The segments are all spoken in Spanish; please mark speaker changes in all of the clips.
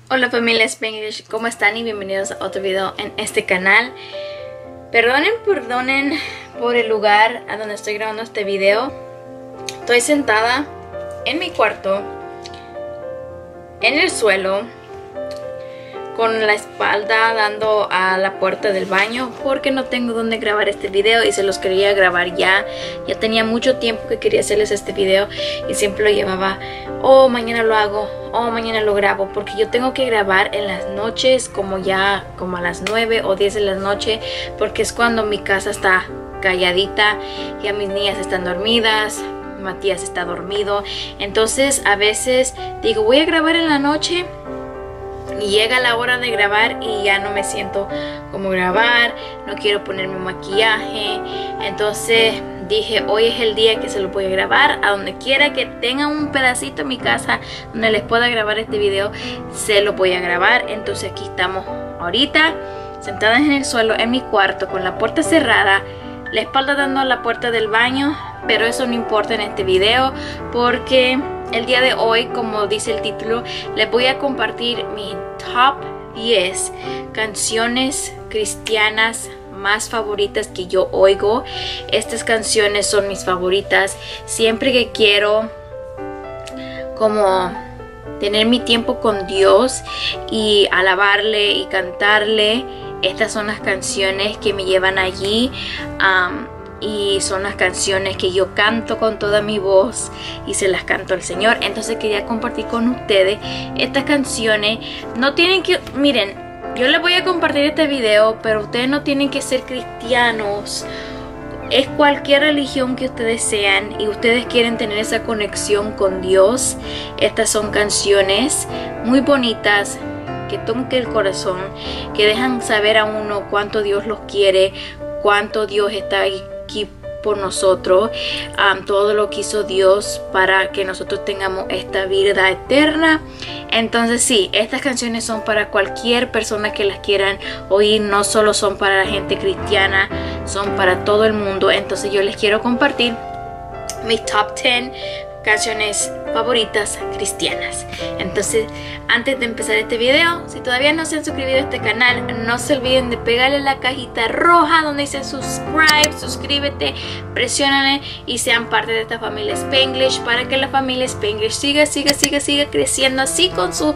Speaker 1: Hola familia Spanglish, ¿cómo están? Y bienvenidos a otro video en este canal. Perdonen por el lugar a donde estoy grabando este video. Estoy sentada en mi cuarto, en el suelo, con la espalda dando a la puerta del baño porque no tengo dónde grabar este video y se los quería grabar ya. Ya tenía mucho tiempo que quería hacerles este video y siempre lo llevaba, mañana lo hago, mañana lo grabo, porque yo tengo que grabar en las noches como a las 9 o 10 de la noche, porque es cuando mi casa está calladita, ya mis niñas están dormidas, Matías está dormido. Entonces a veces digo voy a grabar en la noche y llega la hora de grabar y ya no me siento como grabar, no quiero ponerme maquillaje. Entonces dije, hoy es el día que se lo voy a grabar. A donde quiera que tenga un pedacito en mi casa donde les pueda grabar este video, se lo voy a grabar. Entonces aquí estamos ahorita, sentadas en el suelo en mi cuarto con la puerta cerrada, la espalda dando a la puerta del baño. Pero eso no importa en este video, porque el día de hoy, como dice el título, les voy a compartir mi top 10 canciones cristianas más favoritas que yo oigo. Estas canciones son mis favoritas siempre que quiero como tener mi tiempo con Dios y alabarle y cantarle. Estas son las canciones que me llevan allí. Y son las canciones que yo canto con toda mi voz y se las canto al Señor. Entonces quería compartir con ustedes estas canciones. No tienen que, miren, yo les voy a compartir este video, pero ustedes no tienen que ser cristianos. Es cualquier religión que ustedes sean y ustedes quieren tener esa conexión con Dios. Estas son canciones muy bonitas que tocan el corazón, que dejan saber a uno cuánto Dios los quiere, cuánto Dios está aquí por nosotros, todo lo que hizo Dios para que nosotros tengamos esta vida eterna. Entonces sí, estas canciones son para cualquier persona que las quieran oír, no solo son para la gente cristiana, son para todo el mundo. Entonces yo les quiero compartir mis top 10 canciones favoritas cristianas. Entonces, antes de empezar este video, si todavía no se han suscrito a este canal, no se olviden de pegarle la cajita roja donde dice subscribe, suscríbete, presiónale y sean parte de esta familia Spanglish, para que la familia Spanglish siga creciendo así, con su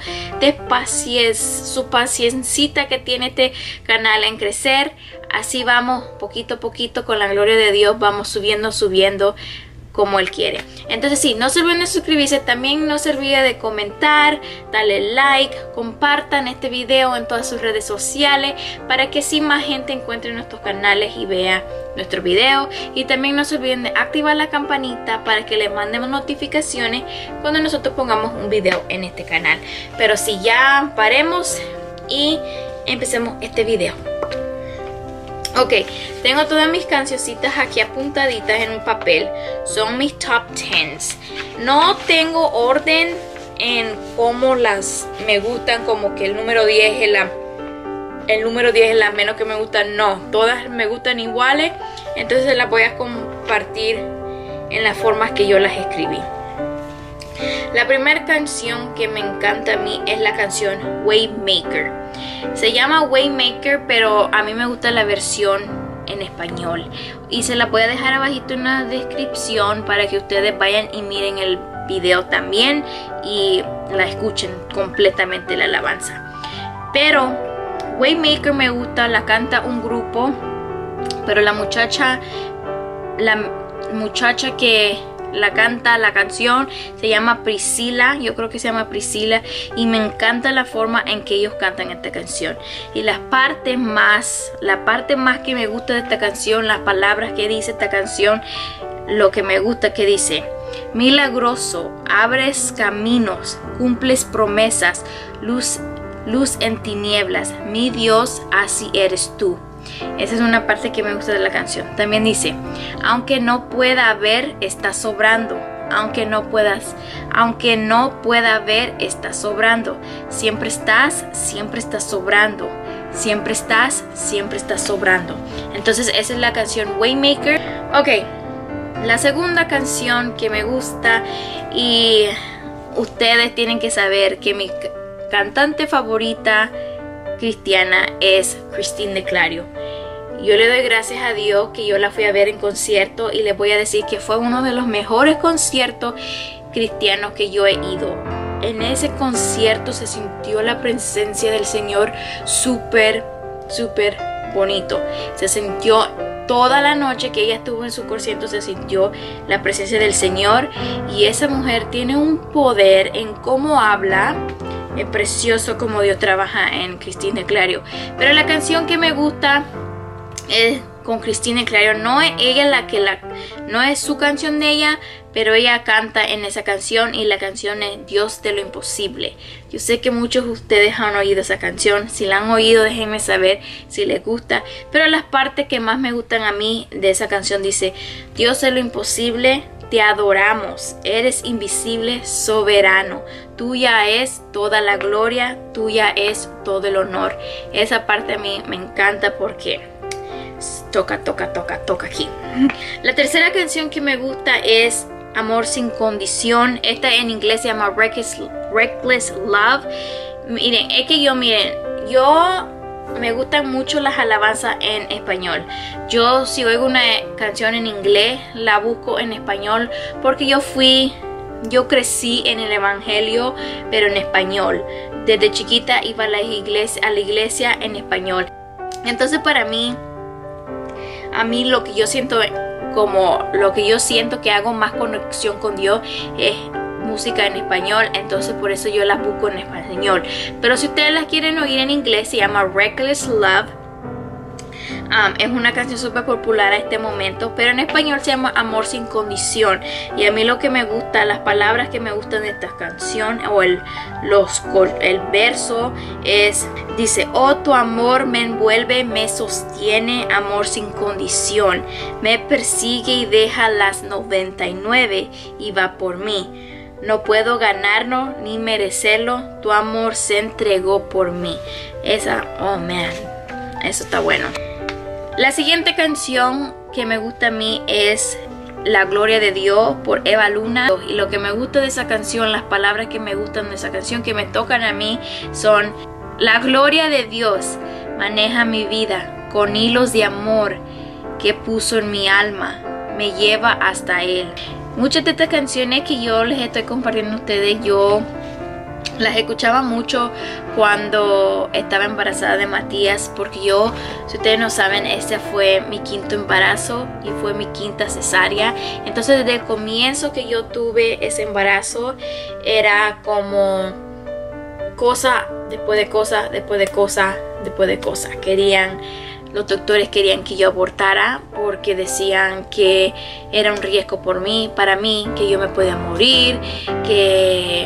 Speaker 1: paciencita que tiene este canal en crecer. Así vamos poquito a poquito, con la gloria de Dios vamos subiendo como Él quiere. Entonces sí, no se olviden de suscribirse, también no se olviden de comentar, darle like, compartan este video en todas sus redes sociales para que así más gente encuentre nuestros canales y vea nuestros videos. Y también no se olviden de activar la campanita para que les mandemos notificaciones cuando nosotros pongamos un video en este canal. Pero sí, ya paremos y empecemos este video. Ok, tengo todas mis cancioncitas aquí apuntaditas en un papel. Son mis top 10. No tengo orden en cómo las me gustan, como que el número 10 es la menos que me gusta. No, todas me gustan iguales. Entonces las voy a compartir en las formas que yo las escribí. La primera canción que me encanta a mí es la canción Waymaker. Se llama Waymaker, pero a mí me gusta la versión en español. Y se la voy a dejar abajito en la descripción para que ustedes vayan y miren el video también y la escuchen completamente, la alabanza. Pero Waymaker me gusta, la canta un grupo, pero la muchacha que la canta la canción se llama Priscila, yo creo que se llama Priscila, y me encanta la forma en que ellos cantan esta canción. Y la parte más que me gusta de esta canción, las palabras que dice esta canción, lo que me gusta que dice: milagroso, abres caminos, cumples promesas, luz en tinieblas, mi Dios, así eres tú. Esa es una parte que me gusta de la canción. También dice: aunque no pueda ver, está sobrando. Aunque no pueda ver, está sobrando. Siempre estás sobrando. Siempre estás sobrando. Entonces esa es la canción Waymaker. Ok, la segunda canción que me gusta, y ustedes tienen que saber que cantante favorita cristiana es Christine DeClario. Yo le doy gracias a Dios que yo la fui a ver en concierto y les voy a decir que fue uno de los mejores conciertos cristianos que yo he ido. En ese concierto se sintió la presencia del Señor súper bonito. Se sintió toda la noche que ella estuvo en su concierto, se sintió la presencia del Señor. Y esa mujer tiene un poder en cómo habla. Es precioso como Dios trabaja en Christine DeClario. Pero la canción que me gusta es con Christine DeClario. No es ella no es su canción de ella, pero ella canta en esa canción y la canción es Dios de lo imposible. Yo sé que muchos de ustedes han oído esa canción. Si la han oído, déjenme saber si les gusta. Pero las partes que más me gustan a mí de esa canción dice: Dios de lo imposible, te adoramos, eres invisible, soberano. Tuya es toda la gloria, tuya es todo el honor. Esa parte a mí me encanta porque toca aquí. La tercera canción que me gusta es Amor sin condición. Esta en inglés se llama Reckless Love. Miren, yo me gustan mucho las alabanzas en español. Yo si oigo una canción en inglés, la busco en español porque yo crecí en el evangelio, pero en español. Desde chiquita iba a la iglesia en español. Entonces para mí, lo que yo siento que hago más conexión con Dios es música en español. Entonces por eso yo las busco en español. Pero si ustedes las quieren oír en inglés, se llama Reckless Love. Es una canción súper popular a este momento, pero en español se llama Amor sin condición. Y a mí lo que me gusta, las palabras que me gustan de esta canción o el verso dice: oh, tu amor me envuelve, me sostiene, amor sin condición, me persigue y deja las 99 y va por mí. No puedo ganarlo ni merecerlo, tu amor se entregó por mí. Oh man, eso está bueno. La siguiente canción que me gusta a mí es La Gloria de Dios por Eva Luna. Y lo que me gusta de esa canción, las palabras que me gustan de esa canción, que me tocan a mí, son: la gloria de Dios maneja mi vida con hilos de amor que puso en mi alma, me lleva hasta Él. Muchas de estas canciones que yo les estoy compartiendo a ustedes, yo las escuchaba mucho cuando estaba embarazada de Matías, porque yo, si ustedes no saben, este fue mi quinto embarazo y fue mi quinta cesárea. Entonces desde el comienzo que yo tuve ese embarazo era como cosa después de cosa, después de cosa, después de cosa. Los doctores querían que yo abortara porque decían que era un riesgo para mí, que yo me podía morir, que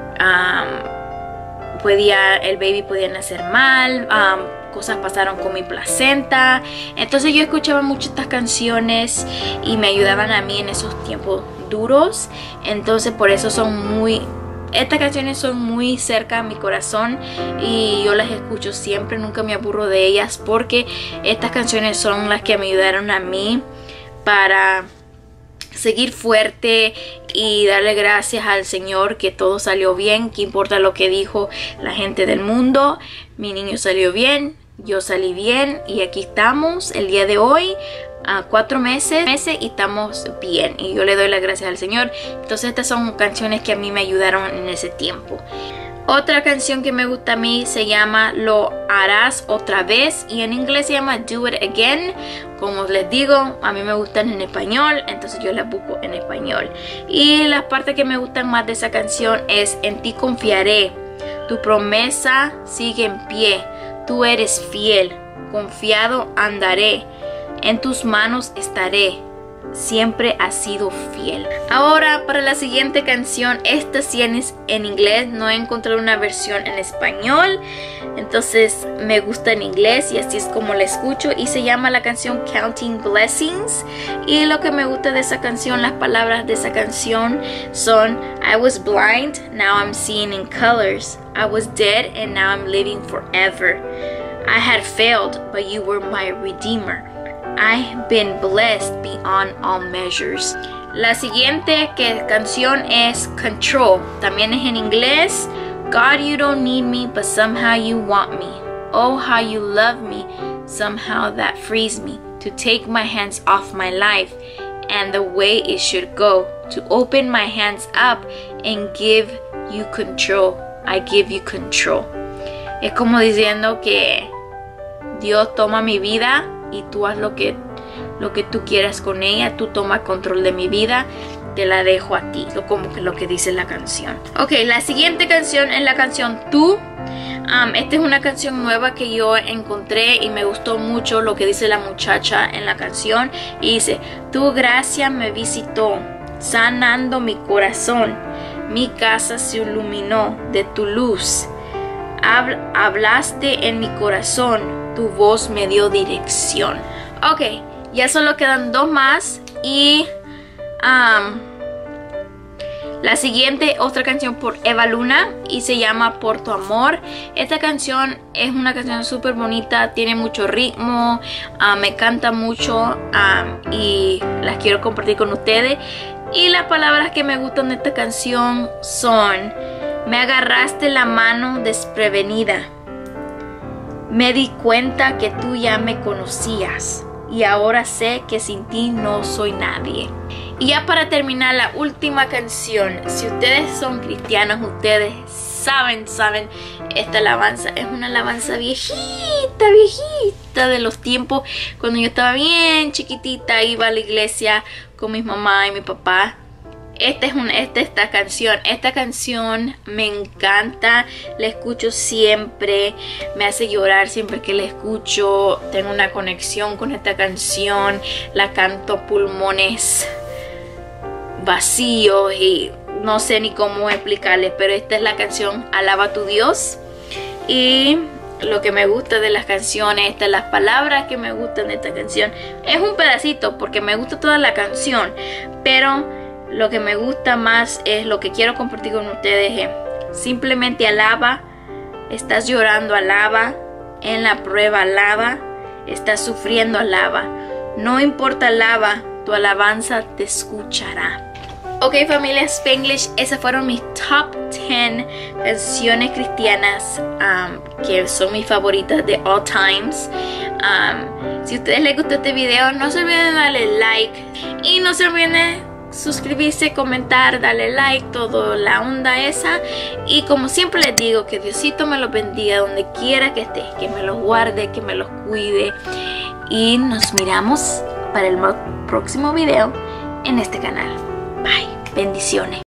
Speaker 1: el baby podía nacer mal, cosas pasaron con mi placenta. Entonces yo escuchaba mucho estas canciones y me ayudaban a mí en esos tiempos duros. Entonces por eso estas canciones son muy cerca a mi corazón y yo las escucho siempre, nunca me aburro de ellas, porque estas canciones son las que me ayudaron a mí para seguir fuerte y darle gracias al Señor que todo salió bien, que importa lo que dijo la gente del mundo. Mi niño salió bien, yo salí bien y aquí estamos el día de hoy, a 4 meses y estamos bien, y yo le doy las gracias al Señor. Entonces estas son canciones que a mí me ayudaron en ese tiempo. Otra canción que me gusta a mí se llama Lo harás otra vez, y en inglés se llama Do It Again. Como les digo, a mí me gustan en español, entonces yo las busco en español. Y las partes que me gustan más de esa canción es: en ti confiaré, tu promesa sigue en pie, tú eres fiel, confiado andaré, en tus manos estaré, siempre has sido fiel. Ahora para la siguiente canción, esta sí es en inglés, no he encontrado una versión en español, entonces me gusta en inglés y así es como la escucho, y se llama la canción Counting Blessings. Y lo que me gusta de esa canción, las palabras de esa canción son: I was blind, now I'm seeing in colors, I was dead and now I'm living forever, I had failed but you were my redeemer, I've been blessed beyond all measures. La siguiente canción es Control. También es en inglés. God, you don't need me, but somehow you want me. Oh, how you love me, somehow that frees me to take my hands off my life and the way it should go, to open my hands up and give you control. I give you control. Es como diciendo que Dios toma mi vida y tú haz lo que tú quieras con ella. Tú toma control de mi vida, te la dejo a ti. Como que lo que dice la canción. Ok, la siguiente canción es la canción Tú. Esta es una canción nueva que yo encontré y me gustó mucho lo que dice la muchacha en la canción. Y dice: tu gracia me visitó, sanando mi corazón. Mi casa se iluminó de tu luz. Hablaste en mi corazón, tu voz me dio dirección. Ok, ya solo quedan dos más. Y la siguiente, otra canción por Eva Luna y se llama Por tu amor. Esta canción es una canción súper bonita, tiene mucho ritmo, me encanta mucho y las quiero compartir con ustedes. Y las palabras que me gustan de esta canción son: me agarraste la mano desprevenida, me di cuenta que tú ya me conocías y ahora sé que sin ti no soy nadie. Y ya para terminar, la última canción. Si ustedes son cristianos, ustedes saben, esta alabanza es una alabanza viejita de los tiempos cuando yo estaba bien chiquitita, iba a la iglesia con mi mamá y mi papá. Esta canción me encanta, la escucho siempre, me hace llorar siempre que la escucho, tengo una conexión con esta canción, la canto a pulmones vacíos y no sé ni cómo explicarles, pero esta es la canción Alaba a tu Dios. Y lo que me gusta de las canciones, estas las palabras que me gustan de esta canción, es un pedacito porque me gusta toda la canción, pero lo que me gusta más es lo que quiero compartir con ustedes. Simplemente alaba. Estás llorando, alaba. En la prueba, alaba. Estás sufriendo, alaba. No importa, alaba. Tu alabanza te escuchará. Ok, familia Spanglish, esas fueron mis top 10 canciones cristianas que son mis favoritas de all times. Si a ustedes les gustó este video, no se olviden de darle like y no se olviden de suscribirse, comentar, darle like, toda la onda esa. Y como siempre les digo, que Diosito me los bendiga donde quiera que esté, que me los guarde, que me los cuide. Y nos miramos para el próximo video en este canal. Bye. Bendiciones.